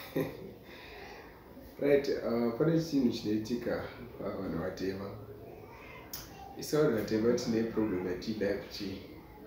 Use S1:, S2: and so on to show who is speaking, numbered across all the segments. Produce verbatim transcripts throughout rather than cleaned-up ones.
S1: Right, uh, pane chinhu chinoitika vanhu vatema. Isauri vatema tine problem yatida kuti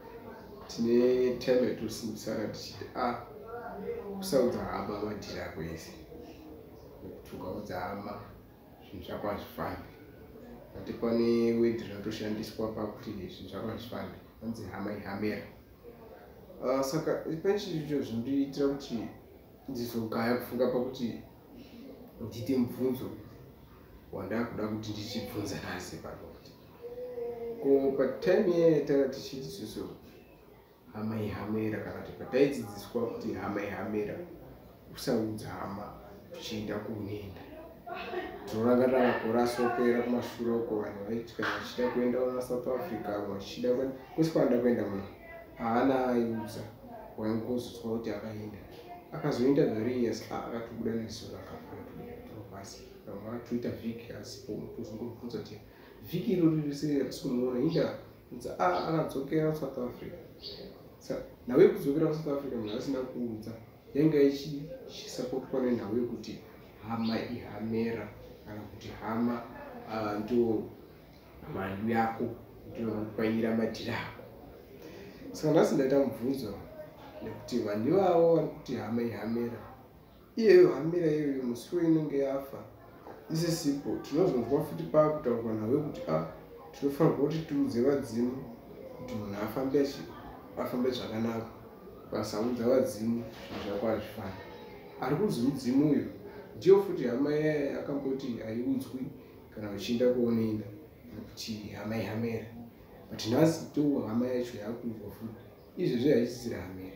S1: tine time yatosimbisana tichiti ah kusaudza hama madhiri ako ese. Nekuti ukaudza hama zvinhu zvako hazvifambi. Ati pane wedhi rinotoshandiswa pakuti zvinhu zvako hazvifambi. Vanzi hama ihamera. Uh, saka pane chinhu icho zvinondiitira kuti ndizogaya kufunga pakuti ndite mubvunzo wandakuda kuti ndichibvunza nhasi pano kuti ko patime iye tanga tichiti isusu hama ihamera kana kuti pataidzidziswa kuti hama ihamera usaudza hama uchienda kunoenda. Tinorangarira makore asopera kumashure uko vanhu vaiti kana vachida kuenda kumaSouth Africa vamwe vachida kuenda kwese kwaanoda kuenda muno haana aiudza waingozozwa kuti akaenda akazoenda very years akatobuda nezuro akapasi vamwe vatoita vhiki asipo tozongobvunza kuti vhiki irori rese ratinoona inda kunzi a akadzokera kuSouth Africa. Saka nhau yekudzokera kuSouth Africa munhu asina kuudza yanga ichisapotwa nenhau yekuti hama ihamera kana kuti hama ndo mhandu yako ndinokwaira madhiri ako. Saka nhasi ndaita mubvunzo nekuti vanhu ivavo vari kuti hama ihamera iyeyo hamera iyoyo musi inenge yafa isi sipo tinozonzwa futi paakutaurwa nhau yekuti a tinofanirwa kuti tiudze vadzimu kuti munhu afambe afambe zvakanaka. Ukasaudza vadzimu zvinhu zvako hazvifani. Ari kuzi mudzimu uyu ndiyo futi hama yaya akamboti haiudzwi kana uchienda kuonoenda nekuti hama ihamera. But nhasi to hama yacho yakuudzwa futi izvezvi haisisiri hamera.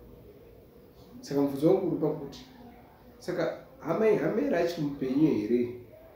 S1: Saka mubvunzo wangu uri pakuti saka hama ihamera achiri mupenyu here?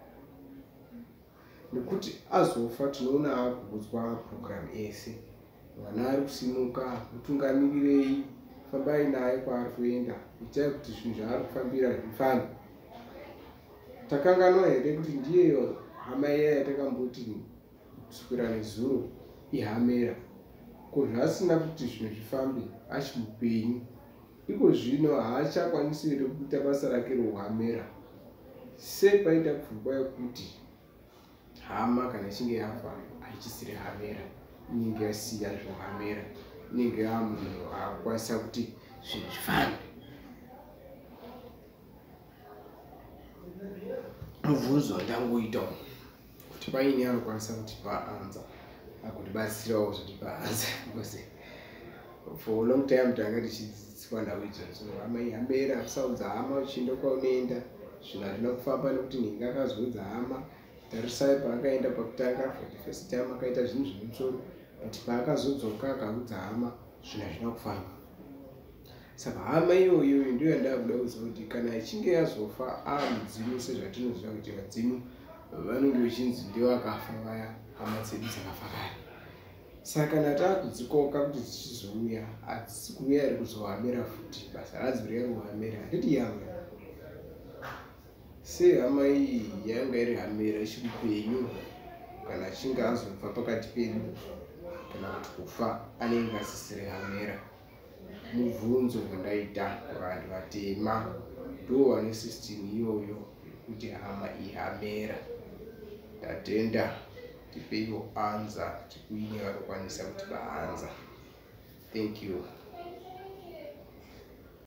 S1: Nekuti azofa tinoona akuudzwa program ese mwana ari kusimuka mutungamirirei fambai naye kwaari kuenda itai kuti zvinhu zvaari kufambira zvifambe. Takanganwa here kuti ndiyeyo hama iya yatakamboti kuswera nezuro ihamera ko zvasina kuti zvinhu zvifambe achi mupenyu iko zvino haachakwanisi here kuita basa rake rouhamera. Sei paita pfungwa yekuti hama kana ichinge yafa haichisiri hamera, inenge yasiya zvohamera, inenge yamunhu akukwanisa kuti zvinhu zvifambe. Mubvunzo ndangoita kuti paine anokwanisa kutipa anza akundibatsirawo zvotipa anza because for a long time tanga tichidzidziswa nhau idzodzo hama ihamera kusaudza hama uchienda kwaunoenda zvinhu hazvina kufamba nekuti nhingi akazoudza hama tarisai paakaenda pakutanga for the first time akaita zvinhu zvine musoro but paakazodzoka akaudza hama zvinhu hazvina kufamba. Saka hama iyoyo ndiyo yandakuda kuziva kuti kana ichinge yazofa a mudzimu sezvatinoziva kuti vadzimu vanenge vachinzi ndivo vakafa vaya hama dzedu dzakafa kare. Saka kana taakudzikoka kuti dzichizouya hadzisi kuuya iri kuzohamera futi basa radzo riya kuhamera handiti yanga sei hama iyi yanga iri hamera ichiri upenyu kana achinge azobva pakati pedu kana kuti kufa anenge asisiri hamera. Mubvunzo wandaita kuvanhu vatema ndo vane system iyoyo kuti hama ihamera. Ndatenda tipeiwo anza kuti kuine vanokwanisa kutipa anza. Thank you.